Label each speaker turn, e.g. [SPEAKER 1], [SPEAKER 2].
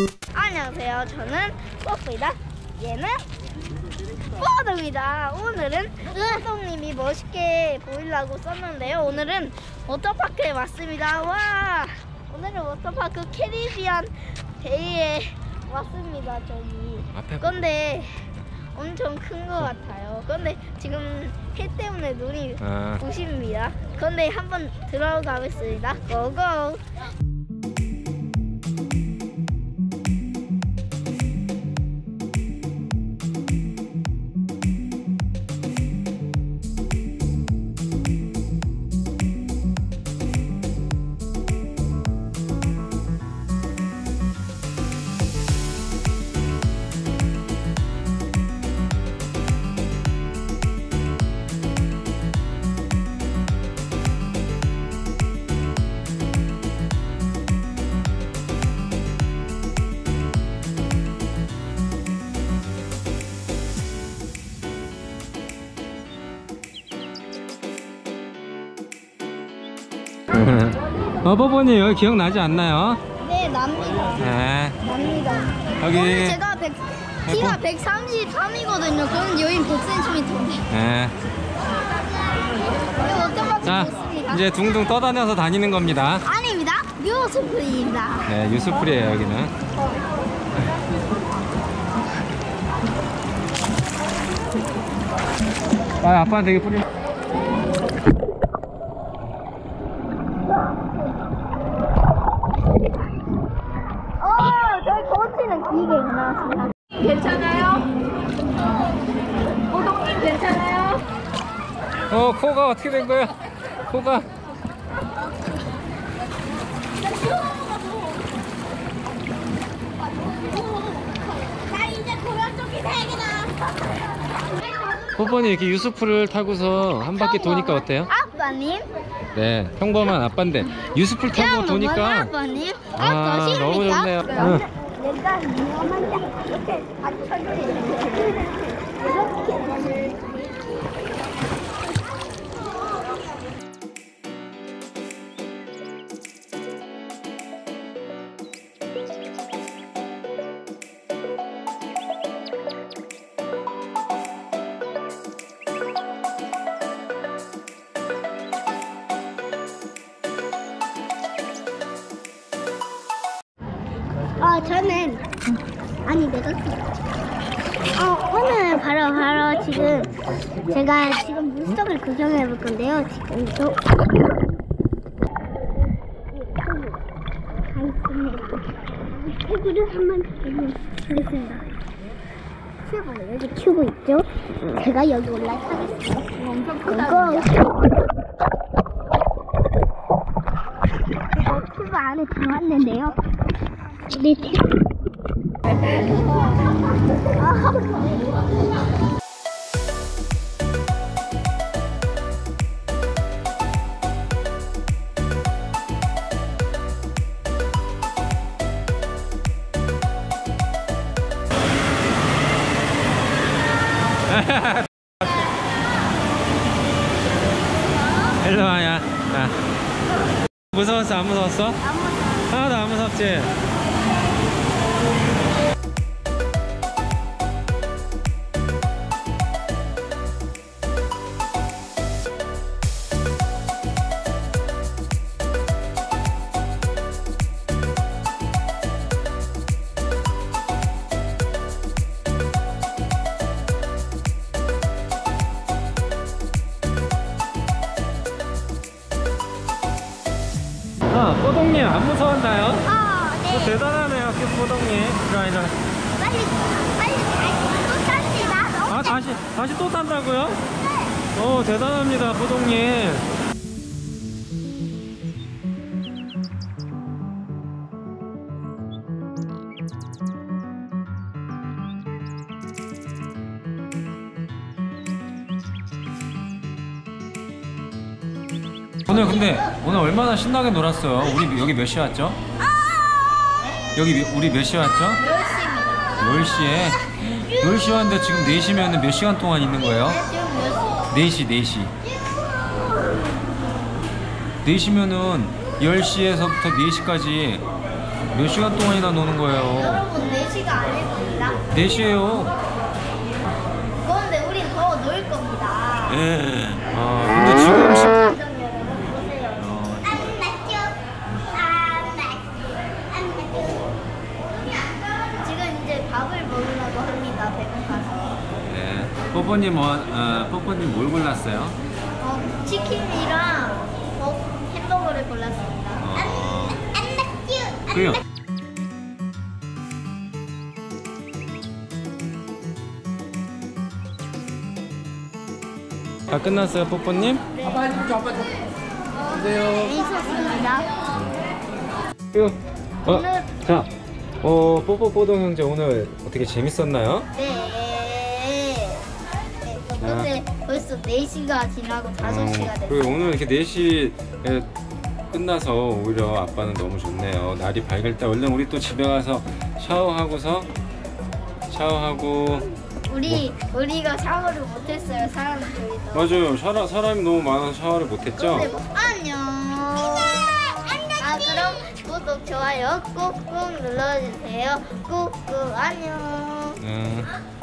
[SPEAKER 1] 안녕하세요. 저는 뽀뽀이다. 얘는 뽀동이다. 오늘은 뽀동님이 멋있게 보이려고 썼는데요. 오늘은 워터파크에 왔습니다. 와! 오늘은 워터파크 캐리비안 베이에 왔습니다. 저기. 근데 엄청 큰 것 같아요. 근데 지금 해 때문에 눈이 부십니다. 근데 한번 들어가 보겠습니다. 고고!
[SPEAKER 2] 뽀뽀님 여기 기억나지 않나요?
[SPEAKER 1] 네, 납니다.
[SPEAKER 2] 네.
[SPEAKER 1] 납니다.
[SPEAKER 2] 여기
[SPEAKER 1] 오늘 제가 키가 133이거든요. 그럼 여기 100cm인데.
[SPEAKER 2] 네. 자, 이제 둥둥 떠다녀서 다니는 겁니다.
[SPEAKER 1] 아닙니다. 유스프리입니다.
[SPEAKER 2] 네, 유스풀이에요 여기는. 아, 아빠한테 되게 뿌리.
[SPEAKER 1] 저희 코치는 길게 나왔습니다. 괜찮아요? 호동님 괜찮아요?
[SPEAKER 2] 코가 어떻게 된 거야? 코가.
[SPEAKER 1] 나 이제 고양조끼 3개다.
[SPEAKER 2] 뽀뽀님 이렇게 유스풀을 타고서 한 바퀴 도니까 어때요?
[SPEAKER 1] 아빠님?
[SPEAKER 2] 네, 평범한 아빠인데 유스풀 타고 도니까
[SPEAKER 1] 아빠님?
[SPEAKER 2] 너무 좋네요.
[SPEAKER 1] 내가 위험한 자 이렇게 받쳐주세요. 저는 내가 오늘 바로 지금 제가 지금 물속을 구경해 볼 건데요. 지금 가 있습니다. 큐브를 한번 보겠습니다. 큐브 여기 큐브 있죠? 제가 여기 올라타겠습니다. 엄청 크다. 큐브 안에 들어왔는데요. 네.
[SPEAKER 2] 일로 와야. 무서웠어? 안 무서웠어? 하나도 안 무섭지? 뽀동님 안 무서웠나요?
[SPEAKER 1] 네.
[SPEAKER 2] 대단하네요, 뽀동님. 이리.
[SPEAKER 1] 빨리 또 탑니다.
[SPEAKER 2] 다시 또 탄다고요? 네. 대단합니다, 뽀동님. 오늘 얼마나 신나게 놀았어요. 우리 여기 몇 시에 왔죠? 우리 몇 시에 왔죠? 10시에 10시 왔는데 지금 4시면 몇 시간 동안 있는 거예요? 4시 4시면은 10시에서부터 4시까지 몇 시간 동안이나 노는 거예요.
[SPEAKER 1] 여러분 4시가 아닙니다.
[SPEAKER 2] 4시에요.
[SPEAKER 1] 그런데 우린 더 놀 겁니다.
[SPEAKER 2] 예. 아, 근데 지금
[SPEAKER 1] 여러분 보세요.
[SPEAKER 2] 어,
[SPEAKER 1] 안 맞죠? 안 맞죠? 지금 이제 밥을 먹으려고 합니다. 배고파서.
[SPEAKER 2] 네. 뽀뽀님 뭘 골랐어요?
[SPEAKER 1] 치킨이랑 햄버거를 골랐습니다. 안 맞죠?
[SPEAKER 2] 그래요. 다 끝났어요, 뽀뽀님?
[SPEAKER 1] 재밌었습니다.
[SPEAKER 2] 자, 뽀뽀뽀동 형제 오늘 어떻게 재밌었나요?
[SPEAKER 1] 네. 근데 벌써 4시가 지나고 5시가 됐어요.
[SPEAKER 2] 그리고 오늘 이렇게 4시에 끝나서 오히려 아빠는 너무 좋네요. 날이 밝을 때 얼른 우리 또 집에 가서 샤워하고
[SPEAKER 1] 우리가 샤워를 못했어요. 사람들이 너무.
[SPEAKER 2] 맞아요. 사람이 너무 많아서 샤워를 못했죠?
[SPEAKER 1] 안녕. 그럼 구독, 좋아요 꾹꾹 눌러주세요. 꾹꾹 안녕.